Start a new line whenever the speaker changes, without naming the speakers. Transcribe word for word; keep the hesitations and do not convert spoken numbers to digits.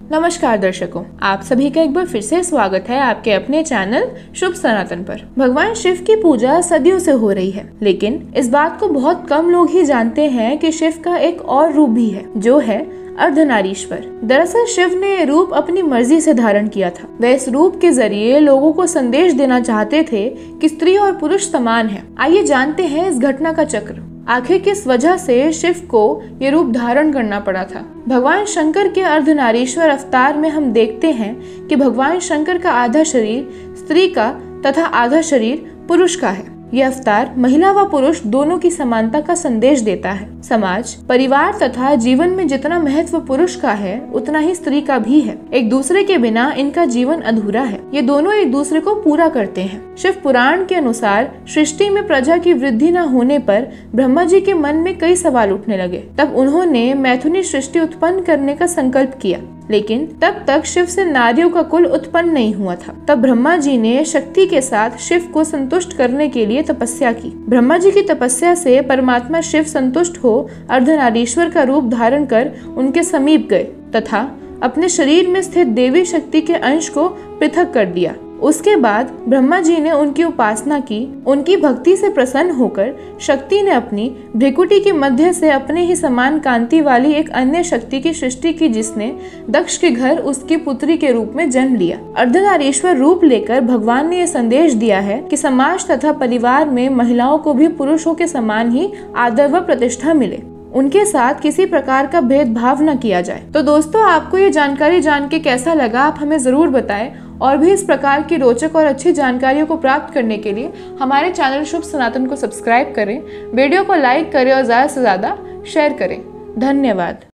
नमस्कार दर्शकों, आप सभी का एक बार फिर से स्वागत है आपके अपने चैनल शुभ सनातन पर। भगवान शिव की पूजा सदियों से हो रही है, लेकिन इस बात को बहुत कम लोग ही जानते हैं कि शिव का एक और रूप भी है, जो है अर्धनारीश्वर। दरअसल शिव ने ये रूप अपनी मर्जी से धारण किया था। वह इस रूप के जरिए लोगों को संदेश देना चाहते थे कि स्त्री और पुरुष समान है। आइए जानते हैं इस घटना का चक्र। आखिर किस वजह से शिव को ये रूप धारण करना पड़ा था। भगवान शंकर के अर्धनारीश्वर अवतार में हम देखते हैं कि भगवान शंकर का आधा शरीर स्त्री का तथा आधा शरीर पुरुष का है। यह अवतार महिला व पुरुष दोनों की समानता का संदेश देता है। समाज, परिवार तथा जीवन में जितना महत्व पुरुष का है, उतना ही स्त्री का भी है। एक दूसरे के बिना इनका जीवन अधूरा है। ये दोनों एक दूसरे को पूरा करते हैं। शिव पुराण के अनुसार सृष्टि में प्रजा की वृद्धि न होने पर ब्रह्मा जी के मन में कई सवाल उठने लगे। तब उन्होंने मैथुनी सृष्टि उत्पन्न करने का संकल्प किया, लेकिन तब तक शिव से नारियों का कुल उत्पन्न नहीं हुआ था। तब ब्रह्मा जी ने शक्ति के साथ शिव को संतुष्ट करने के लिए तपस्या की। ब्रह्मा जी की तपस्या से परमात्मा शिव संतुष्ट हो अर्धनारीश्वर का रूप धारण कर उनके समीप गए तथा अपने शरीर में स्थित देवी शक्ति के अंश को पृथक कर दिया। उसके बाद ब्रह्मा जी ने उनकी उपासना की। उनकी भक्ति से प्रसन्न होकर शक्ति ने अपनी भ्रिकुटी के मध्य से अपने ही समान कांति वाली एक अन्य शक्ति की सृष्टि की, जिसने दक्ष के घर उसकी पुत्री के रूप में जन्म लिया। अर्धनारीश्वर रूप लेकर भगवान ने यह संदेश दिया है कि समाज तथा परिवार में महिलाओं को भी पुरुषों के समान ही आदर व प्रतिष्ठा मिले, उनके साथ किसी प्रकार का भेदभाव न किया जाए। तो दोस्तों, आपको ये जानकारी जान के कैसा लगा, आप हमें जरूर बताएं। और भी इस प्रकार की रोचक और अच्छी जानकारियों को प्राप्त करने के लिए हमारे चैनल शुभ सनातन को सब्सक्राइब करें, वीडियो को लाइक करें और ज्यादा से ज्यादा शेयर करें। धन्यवाद।